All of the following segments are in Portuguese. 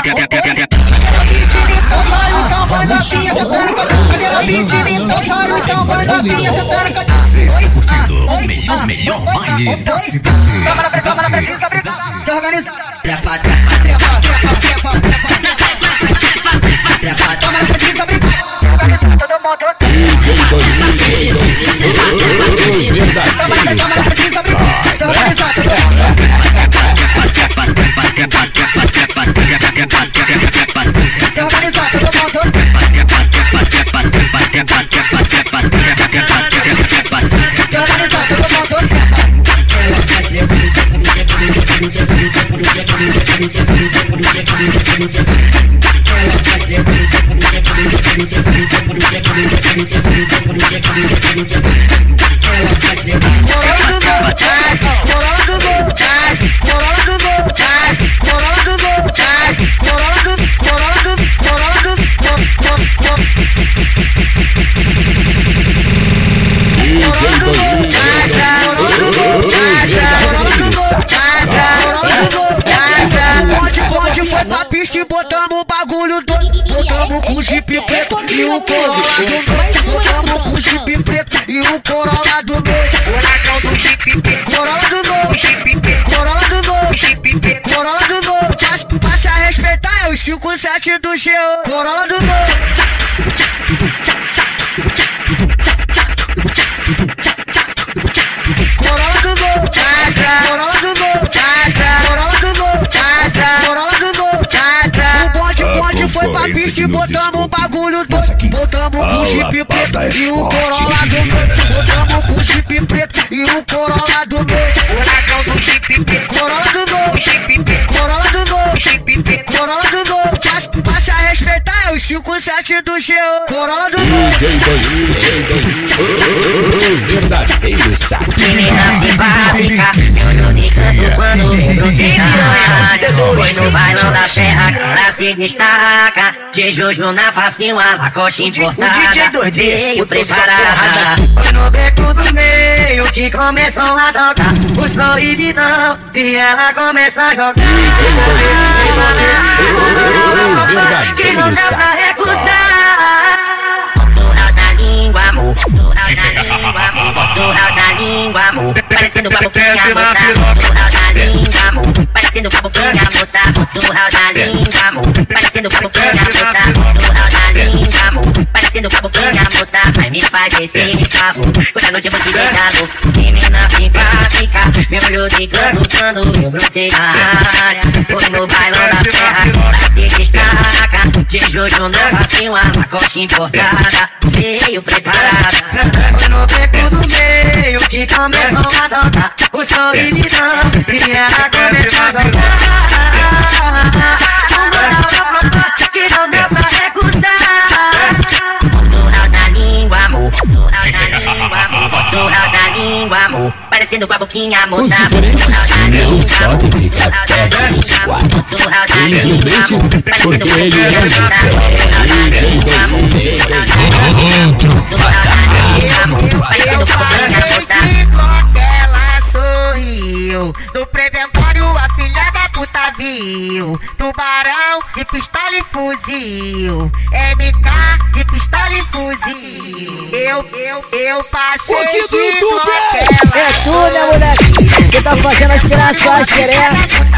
então sai, então vai novinha, sentando com a cadela mentira, então sai, então vai novinha, sentando com a... Você está curtindo o melhor baile da cidade. Se organiza. Trepa, Toma na precisa brincar. Todo mundo. Se organiza, todo mundo. Se organiza, todo mundo. Pode foi pra pista e botamos o bagulho doido. Botamos com jipe preto e o Corolla do meio. Botamos com jipe preto e o Corolla do meio. Furacão do jipe preto, Corolla do novo, Corolla do novo, Corolla do novo. Passa a respeitar, é os 57 do G.O. Corolla do novo. Corolla do novo, Corolla do novo, Corolla do novo, Corolla do novo. O bonde foi pra pista e botamos o bagulho doido. Botamos com jipe preto e o Corolla do meio. Botamos com jipe preto e o Corolla do meio. Furacão do jipe preto, Corolla do novo, Corolla do novo, Corolla do novo. Passa a respeitar, é os 57 do G.O. Corolla do novo. Verdadeiro saco. menina simpática, olho de canto quando lembro de foi no bailão da serra, ela se destaca. De Juju na face, uma lacoste importada, veio preparada. Foi no beco do meio que começou a tocar os proibidão e ela começou a jogar. Que não dá pra recusar. Do house na língua, amor. Do house na língua, amor. Do house na língua, amor. Parecendo com a boquinha, moça. Do house na língua, amor. Parecendo com a boquinha, moça. Do house na língua, amor. Parecendo com a boquinha, moça. Do house na língua, amor. Parecendo com a boquinha, moça. Vai me faz esse favor. Hoje à noite eu vou te deixar louco. Menina simpática, meu olho de canto quando eu brotei na área. Foi no bailão da serra, ela se destaca. De Juju na face, uma lacoste importada, veio preparada. Foi no beco do meio que começou a tocar os proibidão e ela começou a jogar. Uma nova proposta que não deu pra recusar. Do house na língua, amor. Do house na língua, amor. Do house na língua, amor. Parecendo com a boquinha, moça. Os diferentes não podem ficar perto do squad. Simplesmente porque ele é o ela sorriu. No preventório a filha da puta viu. Tubarão de pistola e fuzil. MK de pistola e fuzil. Eu passei de bloquela. É tu, né, moleque? Você tá fazendo as criações, querendo?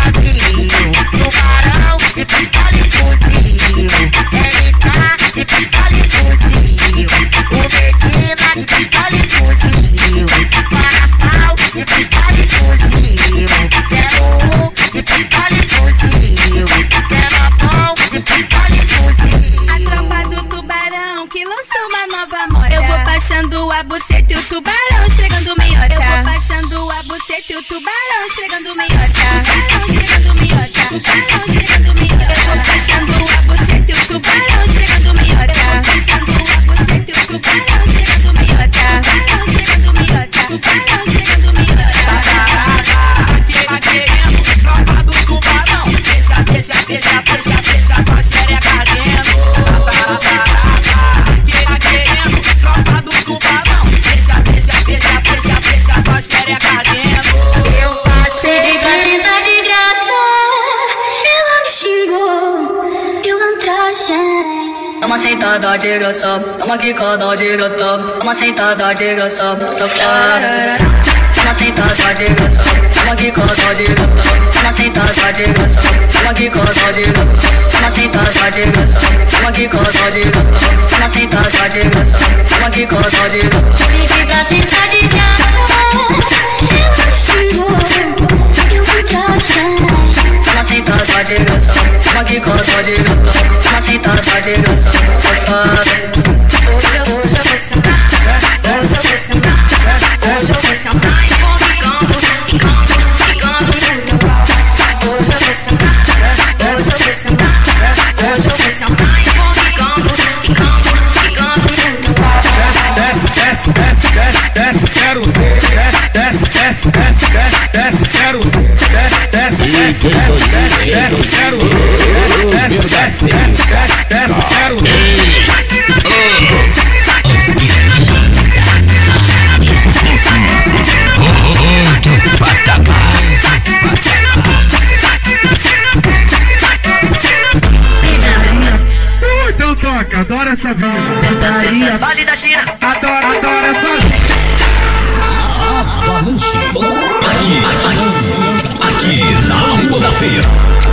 Tubarão de pistola e fuzil. MK de pistola e fuzil. O Medina de pistola e fuzil. Parafal de pistola e fuzil. 01 de pistola e fuzil. Querapão de pistola e fuzil. A tropa do tubarão que lançou uma nova moda. Eu vou passando a buceta e o tubarão chegando meiota. Eu vou passando a buceta e o tubarão chegando meiota. Tubarão chegando meiota. Tubarão chegando meiota. Eu vou passando a buceta e o tubarão chegando meiota. Passando a buceta e o tubarão chegando meiota. Tubarão chegando meiota. Tubarão chegando meiota. Querendo tropa do tubarão. Deixa com a xereca ardendo. Querendo tropa do tubarão. Deixa com a xereca ardendo. sentada de graça, toma quicada de gata, toma sentada de graça, safada. Toma sentada de graça, toma quicada de gata, toma sentada de graça, toma quicada de gata, toma sentada de graça, toma quicada de gata, toma sentada de graça, toma quicada de gata. Vem pra sentar de graça, eu vou te achar. Toma sentada de graça, toma quicada de gata, toma sentada de graça, safada. Hoje eu vou sentar, hoje eu vou sentar, hoje eu vou sentar e vou ficando no teu pau. Hoje eu vou sentar, hoje eu vou sentar, hoje eu vou sentar e vou ficando no teu pau. Desce, quero ver. Desce, quero ver. Desce, quero ver. Desce, quero ver. Então toca, adoro essa vida. Vale da China. Adoro essa vida. Aqui na Rua da Feira.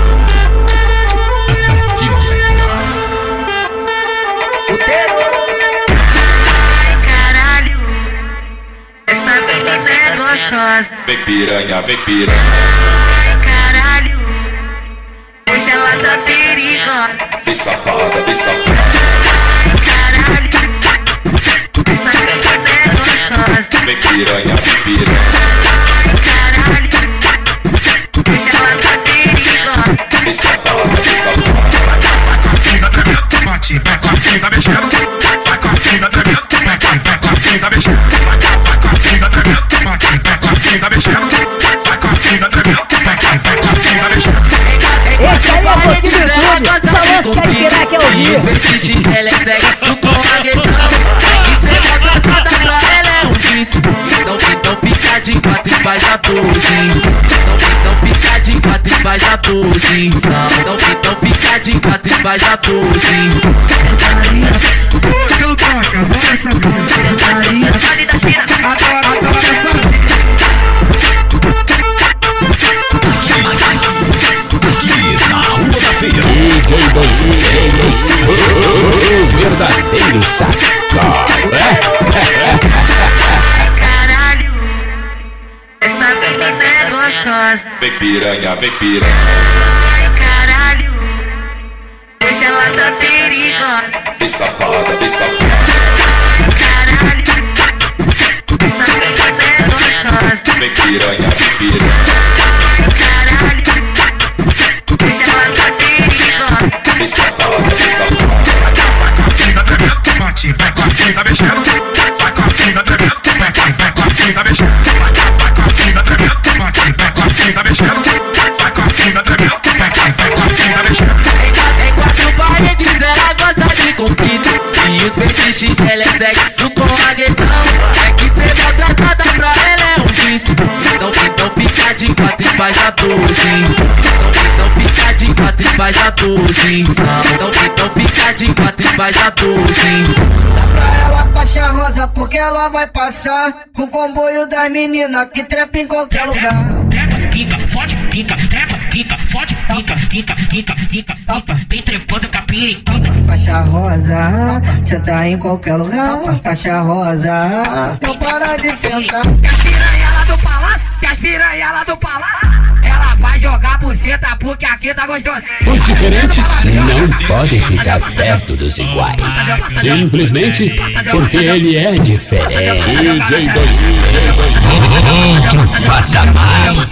Caralho, essa beleza é gostosa. Vem piranha, vem piranha. Caralho, hoje ela tá perigosa. Vem safada, vem safada. Caralho, essa beleza é gostosa. Vem piranha, vem piranha. Caralho, hoje ela tá perigosa. Vem safada, vem safada. Bate, vai com a funda mexendo. Vai com a funda tremendo. Vai com a funda mexendo. Vai com a funda tremendo. Bate, vai com a funda mexendo. Vai com a funda tremendo. Vai com a funda mexendo. Esse aí é o Coutinho do YouTube, só lança quer esperar que eu ouvir. Ela é sexo com agressão. E cê maltratada pra ela é um vício. Então pica de quatro e faz a posição. Então pica de quatro e faz a posição. Então pica de quatro e faz a posição. Então toca, adoro essa vida. Vale da China. Adoro essa vida. Aqui na Rua da Feira. DJ 2, o verdadeiro saco. Caralho, essa beleza é gostosa. Vem piranha, vem piranha. Caralho, hoje ela tá perigosa. Vem safada, vem safada. Caralho, essa beleza é gostosa. Vem piranha, vem piranha. Caralho, hoje ela tá perigosa. Vem safada, vem safada. Bate, vai com a funda mexendo. Vai com a funda tremendo. Vai com a funda mexendo. Vai com a funda tremendo. Bate, vai com a funda mexendo. Vai com a funda tremendo. Vai com a funda mexendo. Em quatro paredes ela gosta de conflito. E os fetiches dela é sexo com agressão. É que cê maltratada pra ela é um vício. Então pica de quatro e faz a posição. Então pica de quatro e faz a posição. Então pica de quatro e faz a posição. Dá pra ela faixa rosa porque ela vai passar com o comboio das meninas que trepa em qualquer lugar. Quica, forte, quica, trepa, quica, forte, quica, vem trepando com a piricada. Faixa rosa, senta em qualquer lugar. Faixa rosa, não para de sentar. As piranha lá do palácio, as piranha lá do palácio. Ela vai jogar buceta porque aqui tá gostoso. Os diferentes não podem ficar perto dos iguais. Simplesmente porque ele é diferente. DJ 2, outro patamar.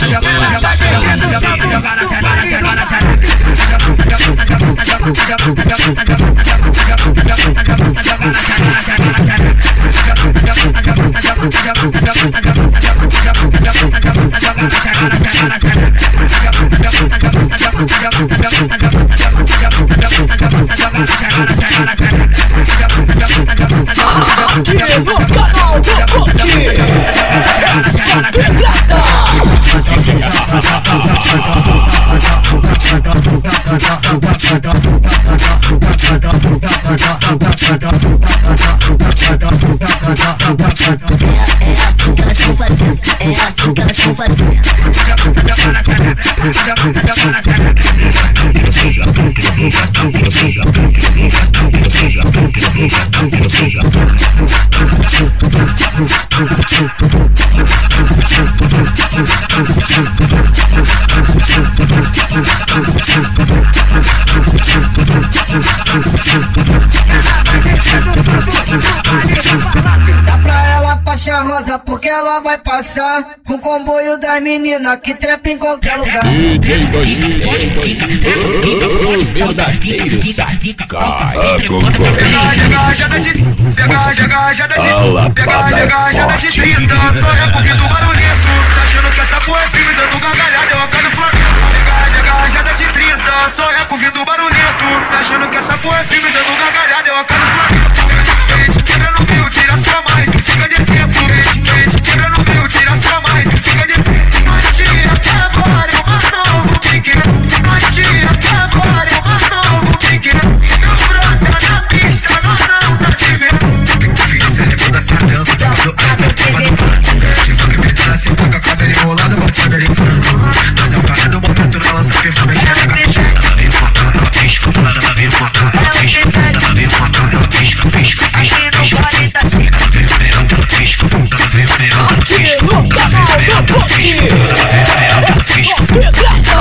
Aqui no canal do Coque, essa pedrada. Dá pra ela faixa rosa porque ela vai passar com comboio das meninas que trepa em qualquer lugar. DJ Bolinha, o verdadeiro sacar. Chega rajada de 30, só recorrido barulhento. Tá achando que essa porra é firme, dando gargalhada, eu acabo Flamengo. Chega rajada de 30, só recorrido barulhento. Tá achando que essa porra é firme, dando gargalhada, eu acabo Flamengo. Quebra no meio, tira sua mãe, tu fica de exemplo. Quebra no meio, tira sua mãe, tu fica de exemplo. Mas tia, agora eu mais novo, pique. Mas tia, agora eu mais novo, pique. Então brota na pista, nós não tá te vendo. Filho, cê levanta satã, tá do lado, tipo que me dá assim, toca cabelo enrolado, com cabelo enrolado. Mas é o cara do momento, não lança perfume, ela vem foto, ela pisca, ela vem foto, ela pisca, ela vem foto, ela pisca, pisca, pisca. Aqui no canal do Coquinho é só pedrada.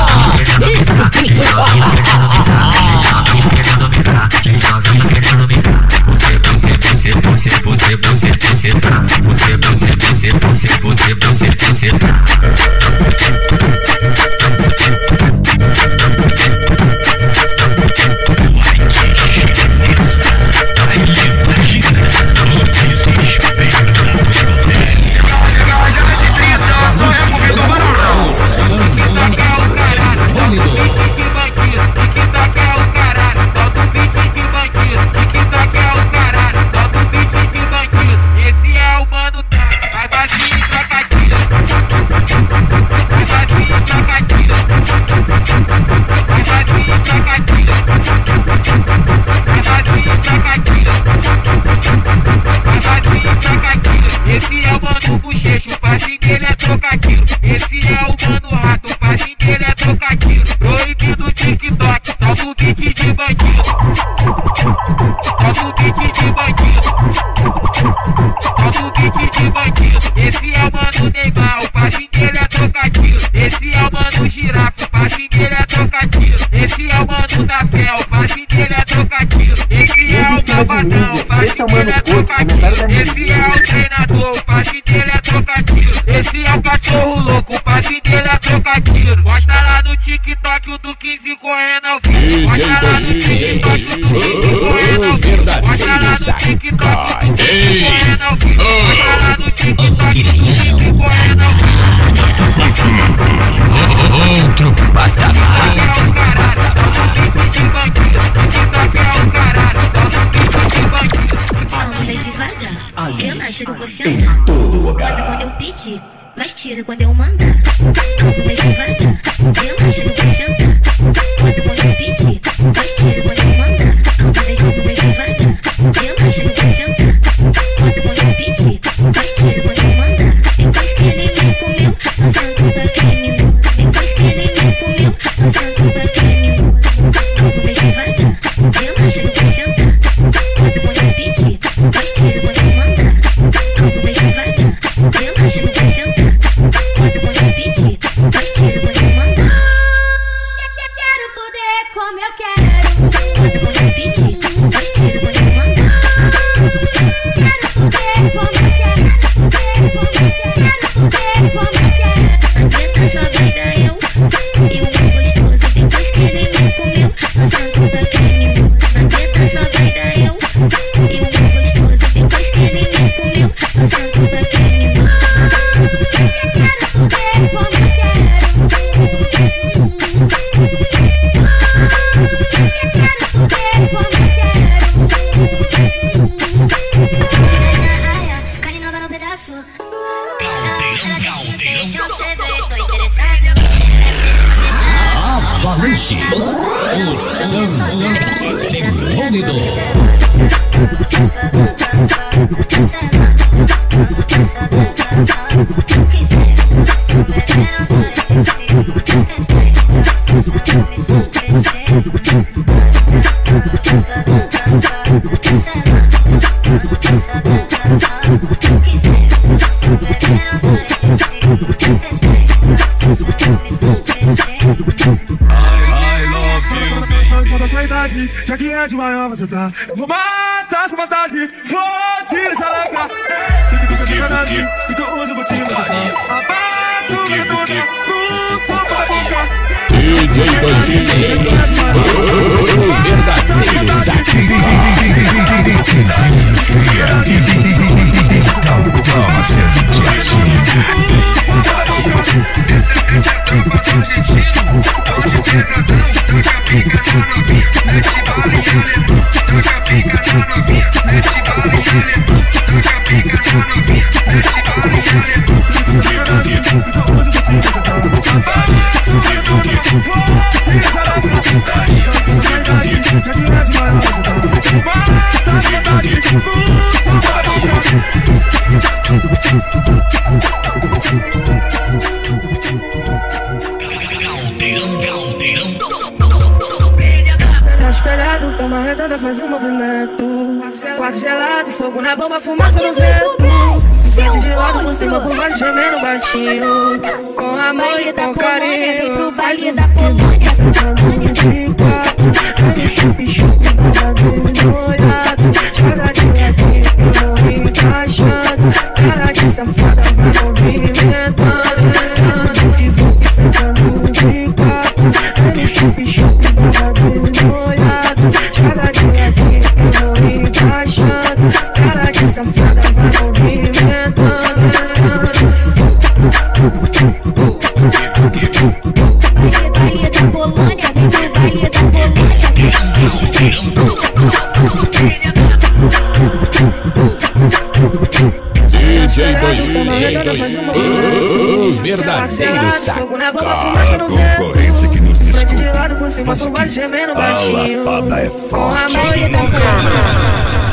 Esse é o mano bochecho, o passinho dele é trocadilho. Esse é o mano rato, o passinho dele é trocadilho. Proibido TikTok, solta o beat de bandido. Solta o beat de bandido. Solta o beat de bandido. Esse é o mano Neymar, o passinho dele é trocadilho. Esse é o mano Girafa, o passinho dele é trocadilho. Esse é o mano da fé, o passinho dele é trocadilho. Esse é o Cavadão, o passinho dele é trocadilho. Esse é o treinador, o passe dele é trocadilho. Esse é o cachorro louco, o passe dele é trocadilho. Mostra lá no TikTok o do 15 correndo ao vivo. Mostra lá no TikTok o do 15 correndo ao vivo. Mostra lá no TikTok o do 15 correndo ao vivo. Mostra lá no TikTok o do 15 correndo ao vivo. Outro patamar. TikTok é o caralho, dá um beat de bandido. TikTok é o caralho, dá um beat de bandido. Calma, vem devagar, relaxa que eu vou sentar. Bota quando eu pedir, mas tira quando eu mandar. Calma, vem devagar, relaxa que eu vou sentar. Bota quando eu pedir, mas tira quando eu mandar. Calma, vem devagar, relaxa que eu vou sentar. Bota quando eu pedir, mas tira quando eu mandar. Depois que ele me comeu, só sento pra criminoso. Depois que ele me comeu, só sento pra criminoso. Calma, vem devagar, relaxa que eu vou sentar. Bota quando eu pedir, mas tira quando eu mandar. Calma, vem devagar, relaxa que eu vou sentar. Bota quando eu pedir, mas tira quando eu mandar. Quero poder como eu quero. Avalanche. O som únido. Conta sua idade, já que é de maior você tá. Eu vou matar sua vontade, vou te deixar largar. Sei que tu quer ficar nada, então hoje eu vou te mostrar. Abato na toda, pro som da boca. DJ Banzinho, o verdadeiro saque. Então toma seu injetinho. Essa tropa tá argentina, hoje pesadão. Dá pica na novinha, mete bala e alemão. Dá pica na novinha, mete bala e alemão. Dá pica na novinha, mete bala e Tá espelhado, cama redonda, faz um movimento. Quarto gelado, fogo na bomba, fumaça no vento. Frente de lado, por cima, por baixo, gemendo baixinho. Com amor e com carinho. Vem pro baile da Polônia. Chupi-chupi, babado molhado. Cara de levinho, eu não me encaixando. Cara de safada, vai movimentando. De volta, sentando de quatro. Chupi-chupi, babado molhado. Cara de levinho, eu não me encaixando. Cara de safada, vai movimentando. Baile da Polônia, vem pro baile da DJ Banzinho, o verdadeiro saque. A concorrência que nos desculpa, mas aqui a lapada é forte.